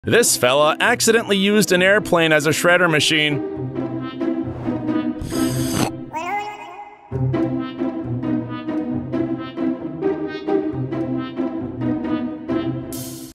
This fella accidentally used an airplane as a shredder machine.